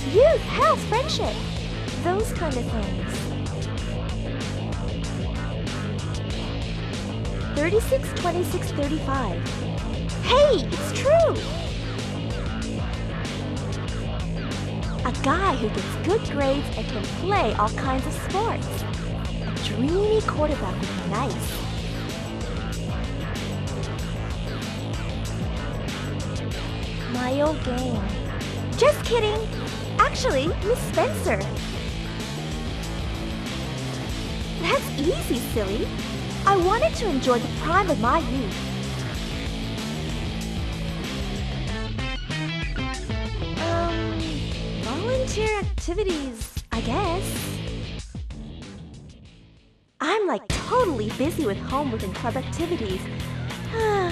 Youth, health, friendship. Those kind of things. 36, 26, 35. Hey, it's true! A guy who gets good grades and can play all kinds of sports. A dreamy quarterback would be nice. My old game. Just kidding! Actually, Miss Spencer. That's easy, silly. I wanted to enjoy the prime of my youth. Volunteer activities, I guess. I'm like totally busy with homework and club activities.